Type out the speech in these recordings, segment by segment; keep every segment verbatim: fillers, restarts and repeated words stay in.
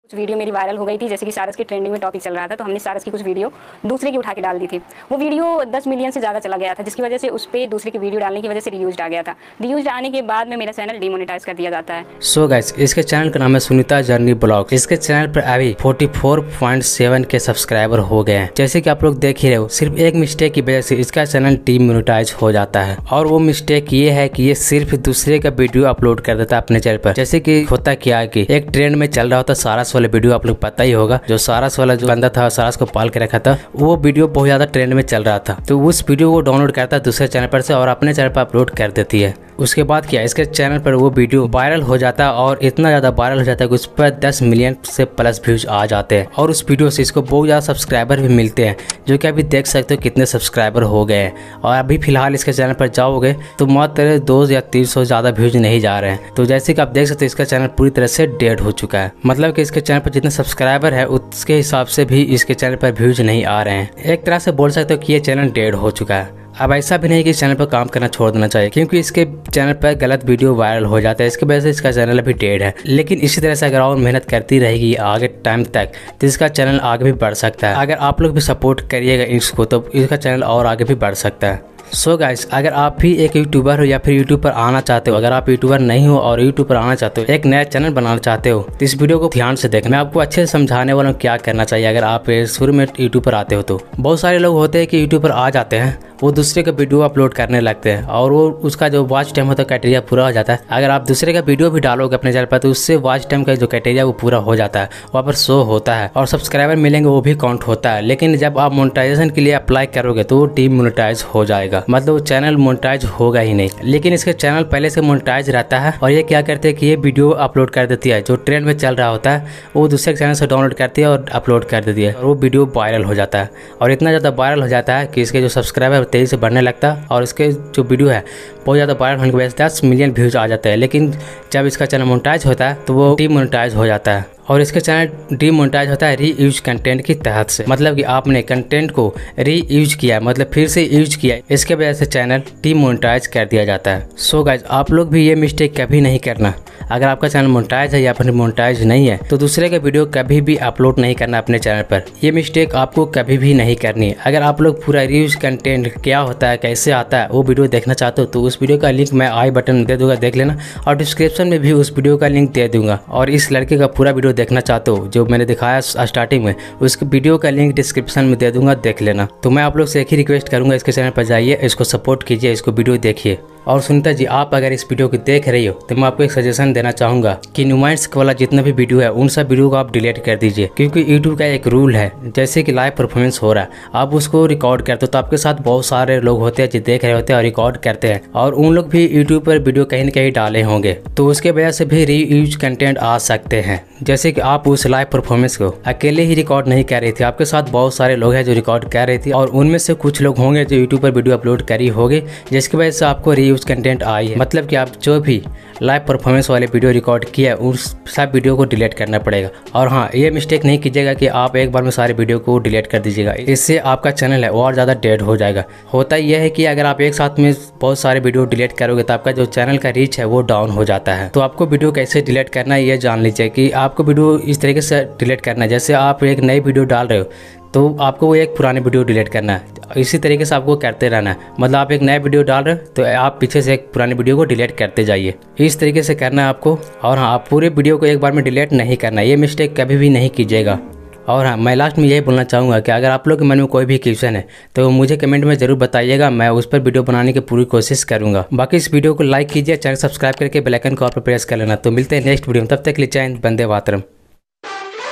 कुछ वीडियो मेरी वायरल हो गई थी, जैसे कि सारस की ट्रेंडिंग में टॉपिक चल रहा था, तो हमने सारस की कुछ वीडियो दूसरे की उठा के डाल दी थी। वो वीडियो दस मिलियन से ज़्यादा चला गया था, जिसकी वजह से उस पर दूसरे की वीडियो डालने की वजह से रीयूज आ गया था। रीयूज आने के बाद में मेरा चैनल डिमोनेटाइज कर दिया जाता है। सो गाइस, इसके चैनल का नाम है सुनीता जर्नी ब्लॉग। इसके चैनल पर अभी चौवालीस पॉइंट सात के सब्सक्राइबर हो गए हैं। जैसे कि आप लोग देख ही रहे हो, सिर्फ एक मिस्टेक की वजह से इसका चैनल डिमोनेटाइज हो जाता है। और वो मिस्टेक ये है कि ये सिर्फ दूसरे का वीडियो अपलोड कर देता है अपने चैनल पर। जैसे कि होता क्या है कि एक ट्रेंड में चल रहा होता सारस वाले वीडियो, आप लोग पता ही होगा, जो सारस वाला जो बंदा था, सारस को पाल के रखा था, वो वीडियो बहुत ज्यादा ट्रेंड में चल रहा था। तो उस वीडियो को डाउनलोड करता है दूसरे चैनल पर से और अपने चैनल पर अपलोड कर देती है। उसके बाद क्या, इसके चैनल पर वो वीडियो वायरल हो जाता है और इतना ज़्यादा वायरल हो जाता है कि उस पर दस मिलियन से प्लस व्यूज आ जाते हैं। और उस वीडियो से इसको बहुत ज़्यादा सब्सक्राइबर भी मिलते हैं, जो कि अभी देख सकते हो कितने सब्सक्राइबर हो गए हैं। और अभी फिलहाल इसके चैनल पर जाओगे तो मात्र दो या तीन सौ ज़्यादा व्यूज नहीं जा रहे हैं। तो जैसे कि आप देख सकते हो, इसका चैनल पूरी तरह से डेड हो चुका है। मतलब कि इसके चैनल पर जितने सब्सक्राइबर है उसके हिसाब से भी इसके चैनल पर व्यूज नहीं आ रहे हैं। एक तरह से बोल सकते हो कि ये चैनल डेड हो चुका है। अब ऐसा भी नहीं कि इस चैनल पर काम करना छोड़ देना चाहिए, क्योंकि इसके चैनल पर गलत वीडियो वायरल हो जाता है, इसकी वजह से इसका चैनल अभी डेड है। लेकिन इसी तरह से अगर और मेहनत करती रहेगी आगे टाइम तक, तो इसका चैनल आगे भी बढ़ सकता है। अगर आप लोग भी सपोर्ट करिएगा इसको, तो इसका चैनल और आगे भी बढ़ सकता है। सो so गाइस, अगर आप भी एक यूट्यूबर हो या फिर यूट्यूब पर आना चाहते हो, अगर आप यूट्यूबर नहीं हो और यूट्यूब पर आना चाहते हो, एक नया चैनल बनाना चाहते हो, तो इस वीडियो को ध्यान से देखना। मैं आपको अच्छे से समझाने वाला हूँ क्या करना चाहिए अगर आप शुरू में यूट्यूब पर आते हो। तो बहुत सारे लोग होते हैं कि यूट्यूब पर आ जाते हैं, वो दूसरे का वीडियो अपलोड करने लगते हैं और वो उसका जो वॉच टाइम होता है क्राइटेरिया पूरा हो जाता है। अगर आप दूसरे का वीडियो भी डालोगे अपने चैनल पर, तो उससे वॉच टाइम का जो क्राइटेरिया वो पूरा हो जाता है, वहाँ पर शो होता है और सब्सक्राइबर मिलेंगे, वो भी काउंट होता है। लेकिन जब आप मोनेटाइजेशन के लिए अप्लाई करोगे तो वो डीमोनेटाइज हो जाएगा, मतलब चैनल मोनेटाइज होगा ही नहीं। लेकिन इसके चैनल पहले से मोनेटाइज रहता है और ये क्या करते हैं कि ये वीडियो अपलोड कर देती है, जो ट्रेंड में चल रहा होता है वो दूसरे चैनल से डाउनलोड करती है और अपलोड कर देती है, और वो वीडियो वायरल हो जाता है। और इतना ज़्यादा वायरल हो जाता है कि इसके जो सब्सक्राइबर तेज़ी से बढ़ने लगता है और इसके जो वीडियो है बहुत ज़्यादा वायरल होने की वजह से दस मिलियन व्यूज आ जाते हैं। लेकिन जब इसका चैनल मोनेटाइज होता है तो वो डीमोनेटाइज हो जाता है। और इसका चैनल डीमोनेटाइज होता है री यूज कंटेंट की तहत से, मतलब कि आपने कंटेंट को री यूज किया, मतलब फिर से यूज किया, इसके वजह से चैनल डीमोनेटाइज कर दिया जाता है। सो गाइज, आप लोग भी ये मिस्टेक कभी नहीं करना। अगर आपका चैनल मोनेटाइज है या फिर मोनेटाइज नहीं है, तो दूसरे का वीडियो कभी भी अपलोड नहीं करना अपने चैनल पर। ये मिस्टेक आपको कभी भी नहीं करनी है। अगर आप लोग पूरा री यूज कंटेंट क्या होता है, कैसे आता है, वो वीडियो देखना चाहते हो, तो उस वीडियो का लिंक मैं आई बटन में दे दूंगा, देख लेना। और डिस्क्रिप्शन में भी उस वीडियो का लिंक दे दूंगा। और इस लड़के का पूरा वीडियो देखना चाहते हो जो मैंने दिखाया स्टार्टिंग में, उसके वीडियो का लिंक डिस्क्रिप्शन में दे दूंगा, देख लेना। तो मैं आप लोग से एक ही रिक्वेस्ट करूंगा, इसके चैनल पर जाइए, इसको सपोर्ट कीजिए, इसको वीडियो देखिए। और सुनीता जी, आप अगर इस वीडियो को देख रही हो तो मैं आपको एक सजेशन देना चाहूँगा कि नुमाइंस वाला जितना भी वीडियो है उन सब वीडियो को आप डिलीट कर दीजिए, क्योंकि यूट्यूब का एक रूल है, जैसे कि लाइव परफॉर्मेंस हो रहा है, आप उसको रिकॉर्ड करते हो तो आपके साथ बहुत सारे लोग होते हैं जो देख रहे होते हैं और रिकॉर्ड करते हैं, और उन लोग भी यूट्यूब पर वीडियो कहीं न कहीं डाले होंगे, तो उसके वजह से भी री यूज कंटेंट आ सकते हैं। जैसे कि आप उस लाइव परफॉर्मेंस को अकेले ही रिकॉर्ड नहीं कर रही थी, आपके साथ बहुत सारे लोग हैं जो रिकॉर्ड कर रहे थे, और उनमें से कुछ लोग होंगे जो यूट्यूब पर वीडियो अपलोड करी होगी, जिसकी वजह से आपको री यूज कंटेंट आई है। मतलब कि आप जो भी लाइव परफॉर्मेंस वाले वीडियो रिकॉर्ड किया है उस सब वीडियो को डिलीट करना पड़ेगा। और हाँ, ये मिस्टेक नहीं कीजिएगा कि आप एक बार में सारे वीडियो को डिलीट कर दीजिएगा, इससे आपका चैनल है और ज़्यादा डेड हो जाएगा। होता यह है कि अगर आप एक साथ में बहुत सारे वीडियो डिलीट करोगे तो आपका जो चैनल का रीच है वो डाउन हो जाता है। तो आपको वीडियो कैसे डिलीट करना है ये जान लीजिए, कि आपको वीडियो इस तरीके से डिलीट करना है, जैसे आप एक नई वीडियो डाल रहे हो तो आपको वो एक पुरानी वीडियो डिलीट करना है, इसी तरीके से आपको करते रहना है। मतलब आप एक नया वीडियो डाल रहे हो तो आप पीछे से एक पुरानी वीडियो को डिलीट करते जाइए, इस तरीके से करना है आपको। और हाँ, आप पूरे वीडियो को एक बार में डिलीट नहीं करना, ये मिस्टेक कभी भी नहीं कीजिएगा। और हाँ, मैं लास्ट में यही बोलना चाहूँगा कि अगर आप लोग के मन में कोई भी क्वेश्चन है तो मुझे कमेंट में ज़रूर बताइएगा, मैं उस पर वीडियो बनाने की पूरी कोशिश करूँगा। बाकी इस वीडियो को लाइक कीजिए, चैनल सब्सक्राइब करके बेल आइकन को ऑल पर प्रेस कर लेना। तो मिलते हैं नेक्स्ट वीडियो में, तब तक के लिए जय Hind, Vande Mataram.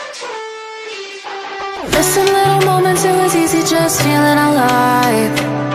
Missing little moments, it was easy just feeling alive.